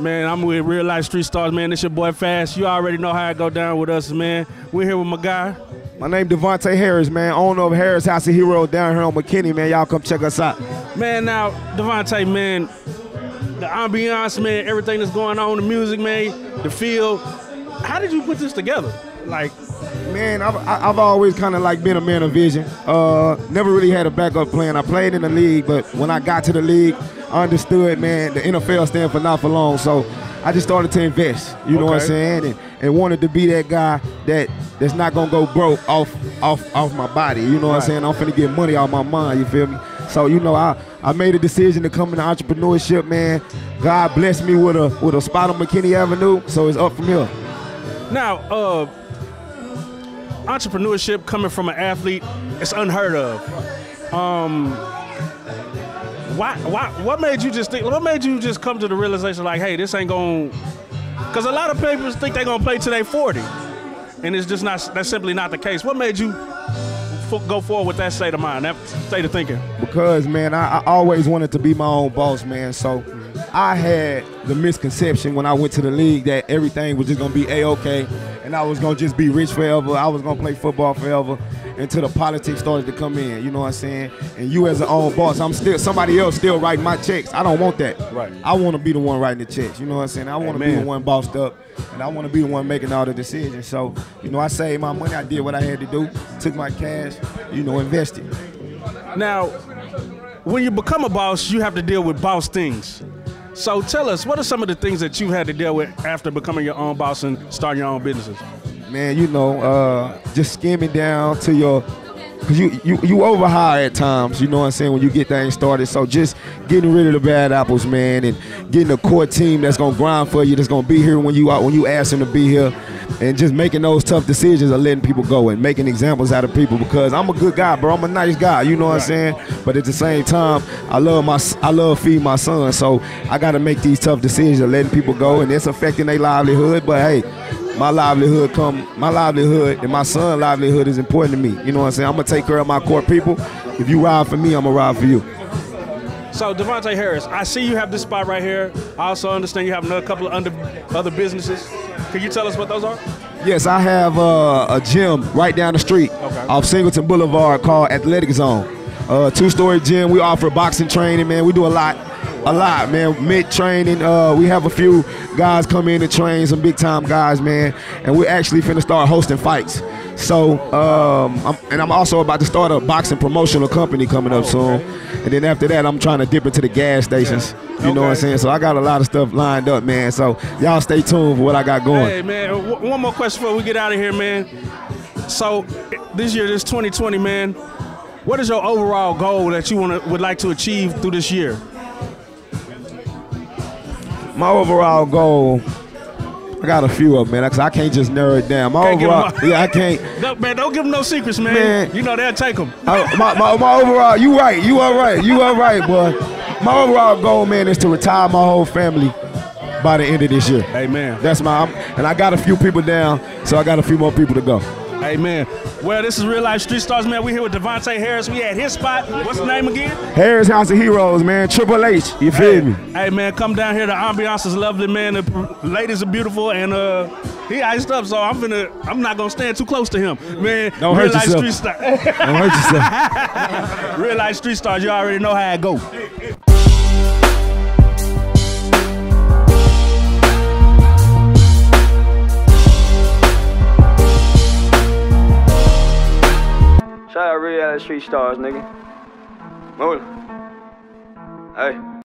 Man, I'm with Real Life Street Stars, man. This your boy Fast. You already know how it go down with us, man. We're here with my guy. My name Devontae Harris, man. Owner of Harris House of Heroes down here on McKinney, man. Y'all come check us out. Man, now, Devontae, man, the ambiance, man, everything that's going on, the music, man, the feel. How did you put this together? Like, man, I've always kind of like been a man of vision. Never really had a backup plan. I played in the league, but when I got to the league, I understood, man, the NFL stands for not for long. So I just started to invest, you know what I'm saying? And wanted to be that guy that's not gonna go broke off my body. You know what I'm saying? I'm finna get money off my mind, you feel me? So, you know, I made a decision to come into entrepreneurship, man. God blessed me with a spot on McKinney Avenue, so it's up from here. Now, entrepreneurship coming from an athlete, it's unheard of. What made you just think? What made you just come to the realization like, hey, this ain't going? Because a lot of people think they're gonna play till they 40, and it's just not. That's simply not the case. What made you go forward with that state of mind, that state of thinking? Because, man, I always wanted to be my own boss, man. So I had the misconception when I went to the league that everything was just gonna be A-okay, and I was gonna just be rich forever. I was gonna play football forever until the politics started to come in. You know what I'm saying? And you as an own boss, I'm still somebody else still writing my checks. I don't want that. Right. I want to be the one writing the checks. You know what I'm saying? I want to be the one bossed up, and I want to be the one making all the decisions. So, you know, I saved my money. I did what I had to do. Took my cash. You know, invested. Now, when you become a boss, you have to deal with boss things. So tell us, what are some of the things that you had to deal with after becoming your own boss and starting your own businesses? Man, you know, just skimming down to your, cause you overhire at times, you know what I'm saying, when you get things started. So just getting rid of the bad apples, man, and getting a core team that's gonna grind for you, that's gonna be here when you ask them to be here, and just making those tough decisions of letting people go and making examples out of people. Because I'm a good guy, bro. I'm a nice guy, you know what I'm saying. But at the same time, I love feeding my son, so I got to make these tough decisions of letting people go, and it's affecting their livelihood. But hey, my livelihood and my son's livelihood is important to me. You know what I'm saying? I'm gonna take care of my core people. If you ride for me, I'm gonna ride for you. So Devontae Harris, I see you have this spot right here. I also understand you have another couple of other businesses. Can you tell us what those are? Yes, I have a gym right down the street off Singleton Boulevard called Athletic Zone. 2-story gym. We offer boxing training, man. We do a lot, man. Mid training. We have a few guys come in to train, some big time guys, man. And we're actually finna start hosting fights. So, I'm also about to start a boxing promotional company coming up soon. And then after that, I'm trying to dip into the gas stations. You know what I'm saying? So I got a lot of stuff lined up, man. So y'all stay tuned for what I got going. Hey, man, one more question before we get out of here, man. So this year, this 2020, man, what is your overall goal that you would like to achieve through this year? My overall goal, I got a few of them, man, because I can't just narrow it down. I can't. No, man, don't give them no secrets, man. You know they'll take them. My overall, you right. You are right, boy. My overall goal, man, is to retire my whole family by the end of this year. Amen. That's and I got a few people down, so I got a few more people to go. Amen. Well, this is Real Life Street Stars, man. We're here with Devontae Harris. We at his spot. What's the name again? Harris House of Heroes, man. Triple H. You feel me? Hey, man, come down here. The ambiance is lovely, man. The ladies are beautiful, and he iced up, so I'm not gonna stand too close to him, man. Don't hurt yourself. Street Stars. Don't hurt yourself. Real Life Street Stars. You already know how it go. Shout out Real Life Street Stars, nigga. Move. Hey.